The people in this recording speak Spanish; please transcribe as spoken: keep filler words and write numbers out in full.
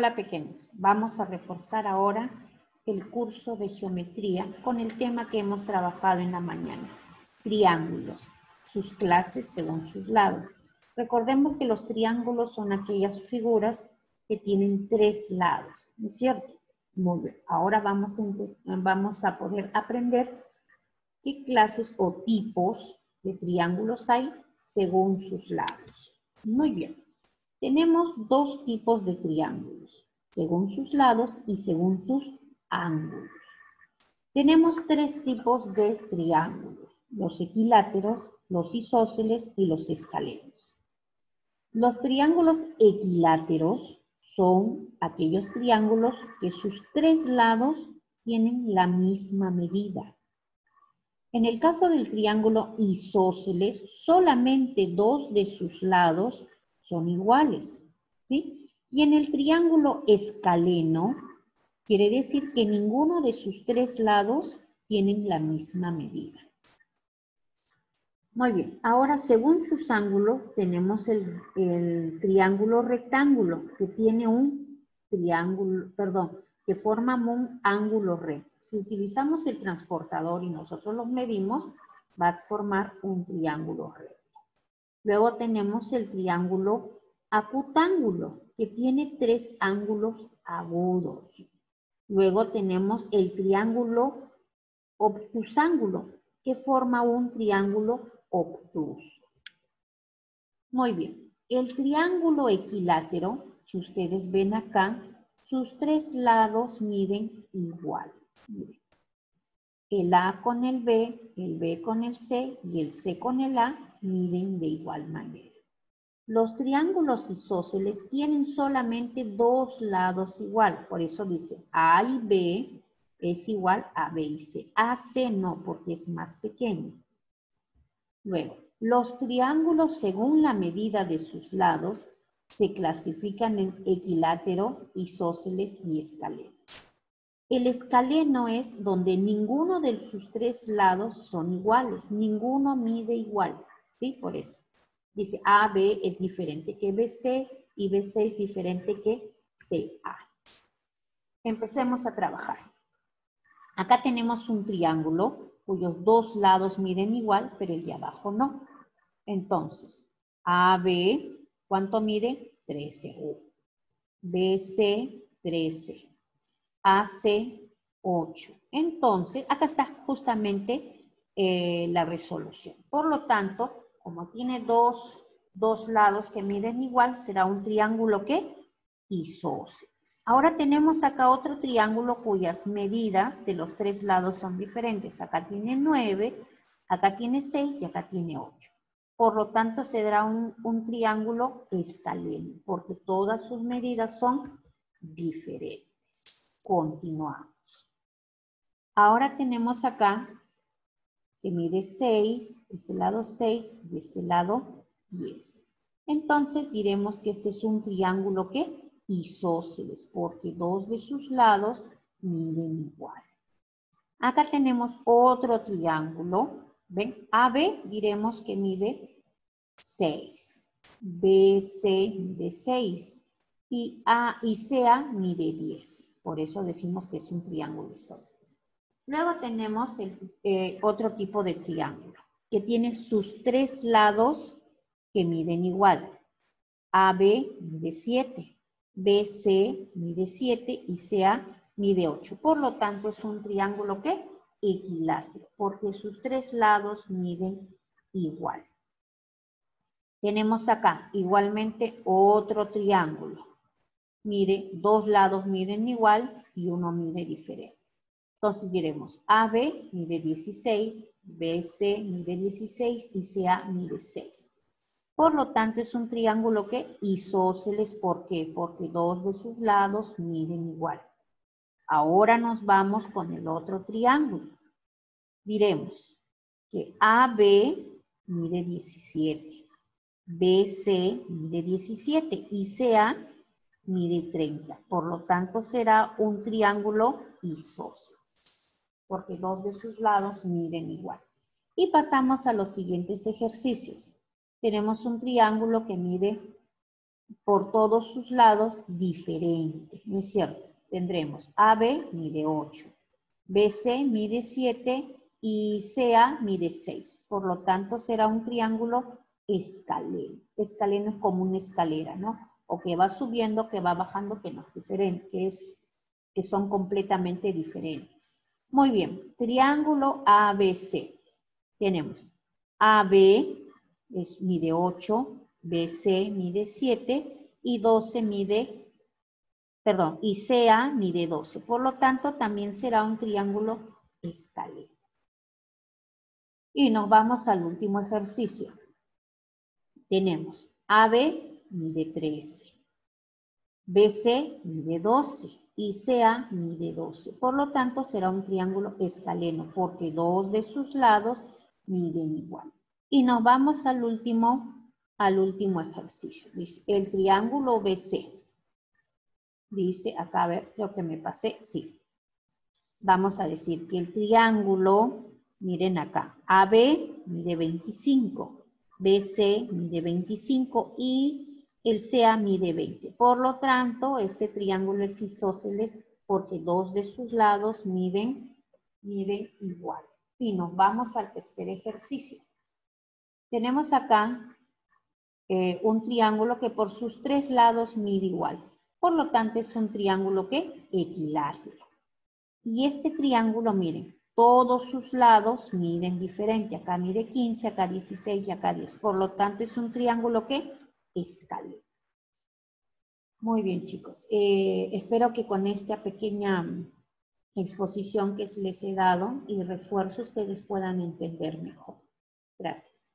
Hola pequeños, vamos a reforzar ahora el curso de geometría con el tema que hemos trabajado en la mañana, triángulos, sus clases según sus lados. Recordemos que los triángulos son aquellas figuras que tienen tres lados, ¿no es cierto? Muy bien, ahora vamos a, vamos a poder aprender qué clases o tipos de triángulos hay según sus lados. Muy bien. Tenemos dos tipos de triángulos, según sus lados y según sus ángulos. Tenemos tres tipos de triángulos, los equiláteros, los isósceles y los escalenos. Los triángulos equiláteros son aquellos triángulos que sus tres lados tienen la misma medida. En el caso del triángulo isósceles, solamente dos de sus lados son iguales, ¿sí? Y en el triángulo escaleno, quiere decir que ninguno de sus tres lados tienen la misma medida. Muy bien, ahora según sus ángulos tenemos el, el triángulo rectángulo que tiene un triángulo, perdón, que forma un ángulo recto. Si utilizamos el transportador y nosotros los medimos, va a formar un triángulo recto. Luego tenemos el triángulo acutángulo, que tiene tres ángulos agudos. Luego tenemos el triángulo obtusángulo, que forma un triángulo obtuso. Muy bien, el triángulo equilátero, si ustedes ven acá, sus tres lados miden igual. Miren. El A con el B, el B con el C y el C con el A miden de igual manera. Los triángulos isósceles tienen solamente dos lados igual, por eso dice A y B es igual a B y C. A C no, porque es más pequeño. Luego, los triángulos según la medida de sus lados se clasifican en equilátero, isósceles y escaleno. El escaleno es donde ninguno de sus tres lados son iguales, ninguno mide igual, ¿sí? Por eso. Dice A B es diferente que B C y B C es diferente que C A. Empecemos a trabajar. Acá tenemos un triángulo cuyos dos lados miden igual, pero el de abajo no. Entonces, A B, ¿cuánto mide? trece. B C, trece. A C, ocho. Entonces, acá está justamente eh, la resolución. Por lo tanto, como tiene dos, dos lados que miden igual, será un triángulo ¿qué? Isósceles. Ahora tenemos acá otro triángulo cuyas medidas de los tres lados son diferentes. Acá tiene nueve, acá tiene seis y acá tiene ocho. Por lo tanto, será un, un triángulo escaleno, porque todas sus medidas son diferentes. Continuamos. Ahora tenemos acá que mide seis, este lado seis y este lado diez. Entonces diremos que este es un triángulo ¿qué? Isósceles, porque dos de sus lados miden igual. Acá tenemos otro triángulo. ¿Ven? A B diremos que mide seis. B C mide seis. Y A y C A mide diez. Por eso decimos que es un triángulo isósceles. Luego tenemos el, eh, otro tipo de triángulo que tiene sus tres lados que miden igual. A B mide siete, B C mide siete y C A mide ocho. Por lo tanto es un triángulo ¿qué? Equilátero, porque sus tres lados miden igual. Tenemos acá igualmente otro triángulo. Mire, dos lados miden igual y uno mide diferente. Entonces diremos A B mide dieciséis, B C mide dieciséis y C A mide seis. Por lo tanto es un triángulo que isósceles. ¿Por qué? Porque dos de sus lados miden igual. Ahora nos vamos con el otro triángulo. Diremos que A B mide diecisiete, B C mide diecisiete y C A mide treinta. Por lo tanto, será un triángulo isósceles, porque dos de sus lados miden igual. Y pasamos a los siguientes ejercicios. Tenemos un triángulo que mide por todos sus lados diferente, ¿no es cierto? Tendremos A B mide ocho, B C mide siete y C A mide seis. Por lo tanto, será un triángulo escaleno. Escaleno es como una escalera, ¿no? O que va subiendo, que va bajando, que no es diferente, que, es, que son completamente diferentes. Muy bien, triángulo A B C. Tenemos A B es, mide ocho, B C mide siete y doce mide, perdón, y C A mide doce. Por lo tanto, también será un triángulo escaleno. Y nos vamos al último ejercicio. Tenemos A B mide trece, B C mide doce y C A mide doce. Por lo tanto, será un triángulo escaleno porque dos de sus lados miden igual. Y nos vamos al último, al último ejercicio. Dice, el triángulo B C. Dice, acá a ver, creo que me pasé, sí. Vamos a decir que el triángulo, miren acá, A B mide veinticinco, B C mide veinticinco y el C A mide veinte. Por lo tanto, este triángulo es isósceles porque dos de sus lados miden, miden igual. Y nos vamos al tercer ejercicio. Tenemos acá eh, un triángulo que por sus tres lados mide igual. Por lo tanto, es un triángulo que equilátero. Y este triángulo, miren, todos sus lados miden diferente. Acá mide quince, acá dieciséis y acá diez. Por lo tanto, es un triángulo que escaleno. Muy bien, chicos. Eh, espero que con esta pequeña exposición que les he dado y refuerzo, ustedes puedan entender mejor. Gracias.